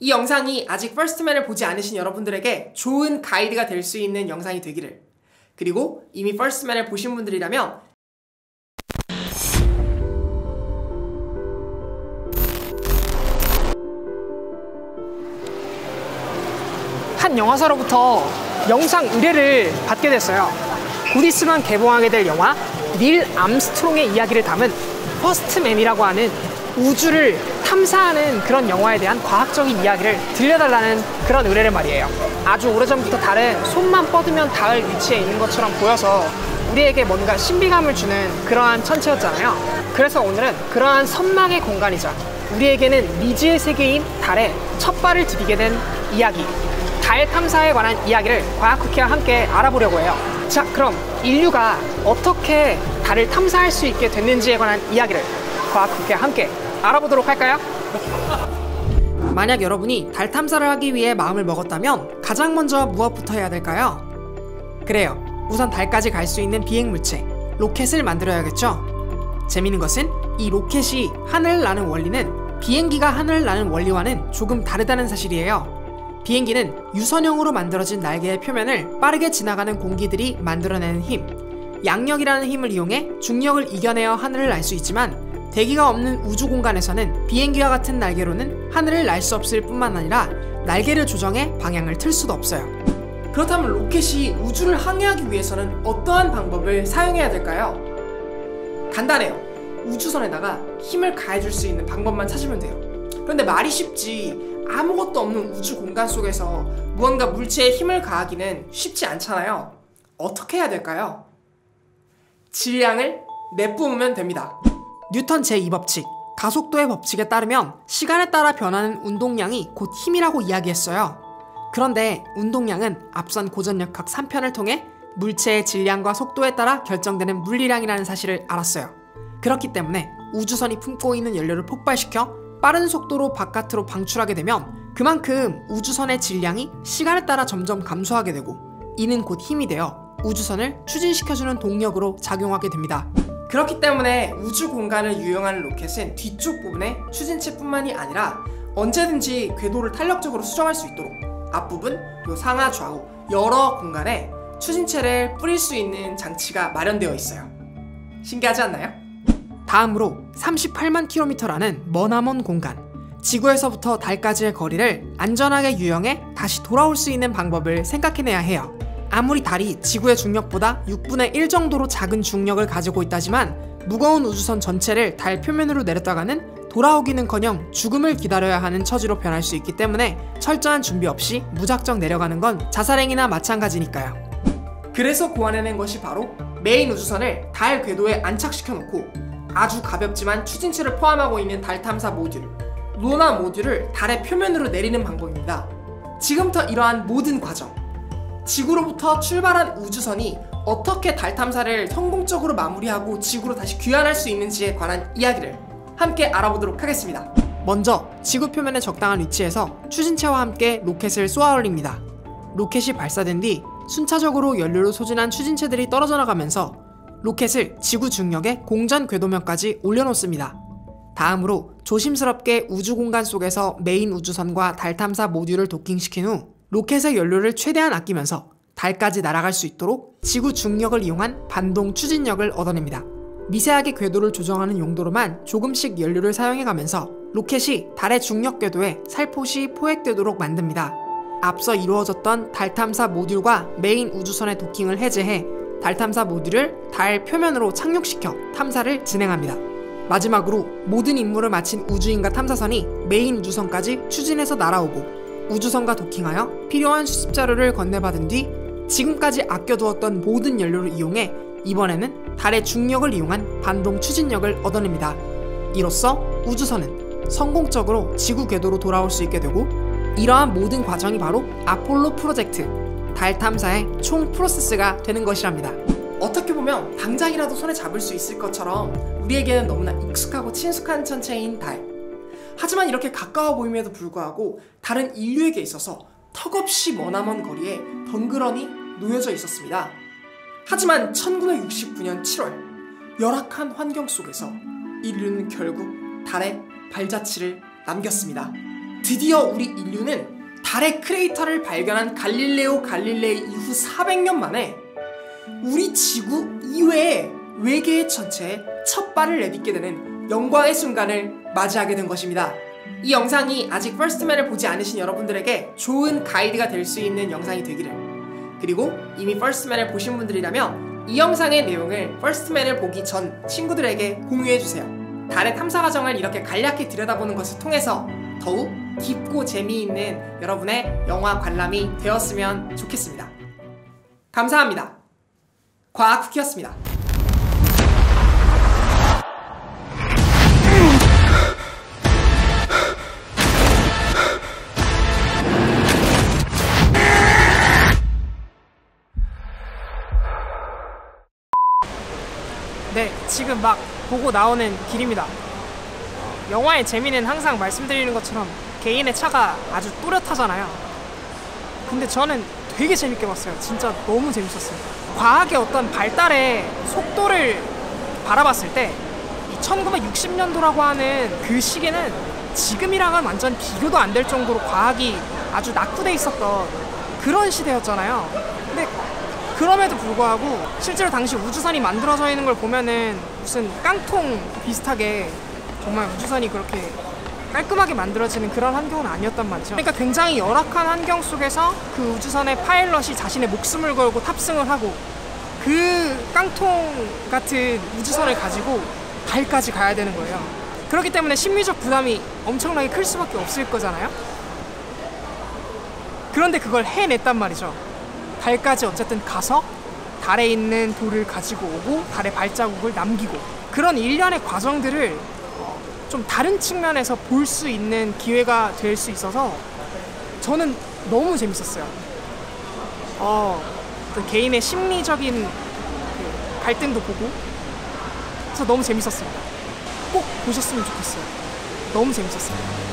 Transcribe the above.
이 영상이 아직 퍼스트맨을 보지 않으신 여러분들에게 좋은 가이드가 될 수 있는 영상이 되기를, 그리고 이미 퍼스트맨을 보신 분들이라면 한 영화사로부터 영상 의뢰를 받게 됐어요. 곧 있으면 개봉하게 될 영화 닐 암스트롱의 이야기를 담은 퍼스트맨이라고 하는 우주를 탐사하는 그런 영화에 대한 과학적인 이야기를 들려달라는 그런 의뢰를 말이에요. 아주 오래전부터 달에 손만 뻗으면 닿을 위치에 있는 것처럼 보여서 우리에게 뭔가 신비감을 주는 그러한 천체였잖아요. 그래서 오늘은 그러한 선망의 공간이자 우리에게는 미지의 세계인 달에 첫 발을 디디게 된 이야기, 달 탐사에 관한 이야기를 과학쿠키와 함께 알아보려고 해요. 자, 그럼 인류가 어떻게 달을 탐사할 수 있게 됐는지에 관한 이야기를 과학쿠키와 함께 알아보도록 할까요? 만약 여러분이 달 탐사를 하기 위해 마음을 먹었다면 가장 먼저 무엇부터 해야 될까요? 그래요, 우선 달까지 갈 수 있는 비행물체, 로켓을 만들어야겠죠? 재미있는 것은 이 로켓이 하늘을 나는 원리는 비행기가 하늘을 나는 원리와는 조금 다르다는 사실이에요. 비행기는 유선형으로 만들어진 날개의 표면을 빠르게 지나가는 공기들이 만들어내는 힘, 양력이라는 힘을 이용해 중력을 이겨내어 하늘을 날 수 있지만, 대기가 없는 우주 공간에서는 비행기와 같은 날개로는 하늘을 날 수 없을 뿐만 아니라 날개를 조정해 방향을 틀 수도 없어요. 그렇다면 로켓이 우주를 항해하기 위해서는 어떠한 방법을 사용해야 될까요? 간단해요. 우주선에다가 힘을 가해줄 수 있는 방법만 찾으면 돼요. 그런데 말이 쉽지, 아무것도 없는 우주 공간 속에서 무언가 물체에 힘을 가하기는 쉽지 않잖아요. 어떻게 해야 될까요? 질량을 내뿜으면 됩니다. 뉴턴 제2법칙, 가속도의 법칙에 따르면 시간에 따라 변하는 운동량이 곧 힘이라고 이야기했어요. 그런데 운동량은 앞선 고전역학 3편을 통해 물체의 질량과 속도에 따라 결정되는 물리량이라는 사실을 알았어요. 그렇기 때문에 우주선이 품고 있는 연료를 폭발시켜 빠른 속도로 바깥으로 방출하게 되면 그만큼 우주선의 질량이 시간에 따라 점점 감소하게 되고, 이는 곧 힘이 되어 우주선을 추진시켜주는 동력으로 작용하게 됩니다. 그렇기 때문에 우주 공간을 유영하는 로켓은 뒤쪽 부분에 추진체뿐만이 아니라 언제든지 궤도를 탄력적으로 수정할 수 있도록 앞부분, 요 상하 좌우 여러 공간에 추진체를 뿌릴 수 있는 장치가 마련되어 있어요. 신기하지 않나요? 다음으로 38만 킬로미터라는 머나먼 공간, 지구에서부터 달까지의 거리를 안전하게 유영해 다시 돌아올 수 있는 방법을 생각해내야 해요. 아무리 달이 지구의 중력보다 6분의 1 정도로 작은 중력을 가지고 있다지만 무거운 우주선 전체를 달 표면으로 내렸다가는 돌아오기는커녕 죽음을 기다려야 하는 처지로 변할 수 있기 때문에 철저한 준비 없이 무작정 내려가는 건 자살행위나 마찬가지니까요. 그래서 고안해낸 것이 바로 메인 우주선을 달 궤도에 안착시켜 놓고 아주 가볍지만 추진체를 포함하고 있는 달 탐사 모듈, 루나 모듈을 달의 표면으로 내리는 방법입니다. 지금부터 이러한 모든 과정, 지구로부터 출발한 우주선이 어떻게 달 탐사를 성공적으로 마무리하고 지구로 다시 귀환할 수 있는지에 관한 이야기를 함께 알아보도록 하겠습니다. 먼저 지구 표면의 적당한 위치에서 추진체와 함께 로켓을 쏘아 올립니다. 로켓이 발사된 뒤 순차적으로 연료를 소진한 추진체들이 떨어져 나가면서 로켓을 지구 중력의 공전 궤도면까지 올려놓습니다. 다음으로 조심스럽게 우주 공간 속에서 메인 우주선과 달 탐사 모듈을 도킹시킨 후 로켓의 연료를 최대한 아끼면서 달까지 날아갈 수 있도록 지구 중력을 이용한 반동 추진력을 얻어냅니다. 미세하게 궤도를 조정하는 용도로만 조금씩 연료를 사용해가면서 로켓이 달의 중력 궤도에 살포시 포획되도록 만듭니다. 앞서 이루어졌던 달 탐사 모듈과 메인 우주선의 도킹을 해제해 달 탐사 모듈을 달 표면으로 착륙시켜 탐사를 진행합니다. 마지막으로 모든 임무를 마친 우주인과 탐사선이 메인 우주선까지 추진해서 날아오고 우주선과 도킹하여 필요한 수습 자료를 건네받은 뒤 지금까지 아껴두었던 모든 연료를 이용해 이번에는 달의 중력을 이용한 반동 추진력을 얻어냅니다. 이로써 우주선은 성공적으로 지구 궤도로 돌아올 수 있게 되고, 이러한 모든 과정이 바로 아폴로 프로젝트, 달 탐사의 총 프로세스가 되는 것이랍니다. 어떻게 보면 당장이라도 손에 잡을 수 있을 것처럼 우리에게는 너무나 익숙하고 친숙한 천체인 달. 하지만 이렇게 가까워 보임에도 불구하고 달은 인류에게 있어서 턱없이 머나먼 거리에 덩그러니 놓여져 있었습니다. 하지만 1969년 7월 열악한 환경 속에서 인류는 결국 달에 발자취를 남겼습니다. 드디어 우리 인류는 달의 크레이터를 발견한 갈릴레오 갈릴레이 이후 400년 만에 우리 지구 이외의 외계의 천체에 첫 발을 내딛게 되는 영광의 순간을 맞이하게 된 것입니다. 이 영상이 아직 퍼스트맨을 보지 않으신 여러분들에게 좋은 가이드가 될 수 있는 영상이 되기를, 그리고 이미 퍼스트맨을 보신 분들이라면 이 영상의 내용을 퍼스트맨을 보기 전 친구들에게 공유해주세요. 달의 탐사 과정을 이렇게 간략히 들여다보는 것을 통해서 더욱 깊고 재미있는 여러분의 영화 관람이 되었으면 좋겠습니다. 감사합니다. 과학 쿠키였습니다. 네, 지금 막 보고 나오는 길입니다. 영화의 재미는 항상 말씀드리는 것처럼 개인의 차가 아주 또렷하잖아요. 근데 저는 되게 재밌게 봤어요. 진짜 너무 재밌었어요. 과학의 어떤 발달의 속도를 바라봤을 때 이 1960년도라고 하는 그 시기는 지금이랑은 완전 비교도 안 될 정도로 과학이 아주 낙후돼 있었던 그런 시대였잖아요. 근데 그럼에도 불구하고 실제로 당시 우주선이 만들어져 있는 걸 보면은 무슨 깡통 비슷하게 정말 우주선이 그렇게 깔끔하게 만들어지는 그런 환경은 아니었단 말이죠. 그러니까 굉장히 열악한 환경 속에서 그 우주선의 파일럿이 자신의 목숨을 걸고 탑승을 하고 그 깡통 같은 우주선을 가지고 달까지 가야 되는 거예요. 그렇기 때문에 심리적 부담이 엄청나게 클 수밖에 없을 거잖아요. 그런데 그걸 해냈단 말이죠. 달까지 어쨌든 가서 달에 있는 돌을 가지고 오고 달의 발자국을 남기고, 그런 일련의 과정들을 좀 다른 측면에서 볼 수 있는 기회가 될 수 있어서 저는 너무 재밌었어요. 그 개인의 심리적인 그 갈등도 보고, 그래서 너무 재밌었습니다. 꼭 보셨으면 좋겠어요. 너무 재밌었어요.